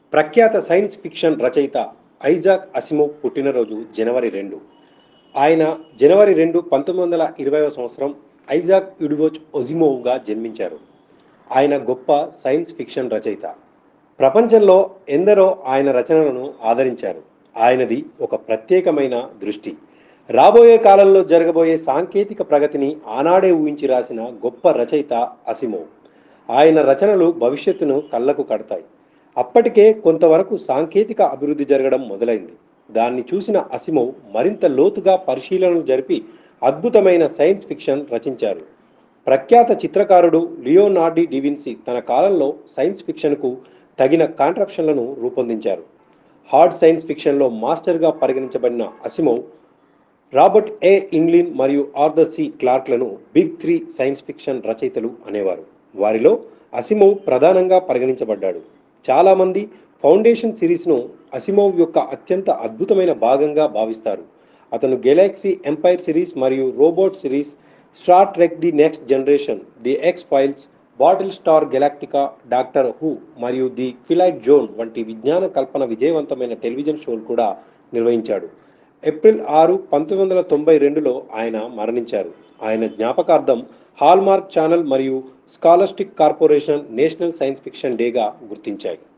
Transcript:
ప్రఖ్యాత science fiction రచయిత Isaac Asimov పుట్టినరోజు జనవరి 2. ఆయన జనవరి 2, 1920వ సంవత్సరం ఐజాక్ యుడివోచ్ ఒజిమోవ్గా జన్మించారు. ఆయన గొప్ప సైన్స్ ఫిక్షన్ రచయిత. ప్రపంచంలో ఎందరో ఆయన రచనలను ఆదరించారు. ఆయనది ఒక ప్రత్యేకమైన దృష్టి. రాబోయే కాలంలో జరగబోయే సాంకేతిక ప్రగతిని ఆనాడే ఊహించి రాసిన గొప్ప రచయిత అసిమోవ్. ఆయన రచనలు భవిష్యత్తును కళ్ళకు కడతాయి. అప్పటికే కొంతవరకు సాంకేతిక అభివృద్ధి జరగడం మొదలైంది. దాన్ని చూసిన అసిమోవ్ మరింత లోతుగా పరిశీలనలు జరిపి అద్భుతమైన సైన్స్ ఫిక్షన్ రచించారు. ప్రఖ్యాత చిత్రకారుడు లియోనార్డో డావిన్సీ తన కాలంలో సైన్స్ ఫిక్షన్కు తగిన కాంట్రాప్షన్లను రూపొందించారు. హార్డ్ సైన్స్ ఫిక్షన్లో మాస్టర్గా పరిగణించబడిన అసిమోవ్ రాబర్ట్ ఏ ఇంగ్లిన్ మరియు ఆర్థర్ సి క్లార్క్లను బిగ్ 3 సైన్స్ ఫిక్షన్ రచయితలు అనేవారు. వారిలో అసిమోవ్ ప్రధానంగా పరిగణించబడ్డాడు. చాలామంది ఫౌండేషన్ సిరీస్ను అసిమోవ్ యొక్క అత్యంత అద్భుతమైన భాగంగా భావిస్తారు. అతను గెలాక్సీ ఎంపైర్ సిరీస్ మరియు robot series, star trek the next generation, the X files, battlestar galactica, doctor who మరియు ది ట్విలైట్ జోన్ వంటి విజ్ఞాన కల్పన విజయవంతమైన టెలివిజన్ షోలు కూడా నిర్వహించాడు. ఏప్రిల్ 6, 1992లో ఆయన మరణించారు. ఆయన జ్ఞాపకార్థం హాల్మార్క్ ఛానల్ మరియు scholastic corporation national science fiction డేగా గుర్తించాయి.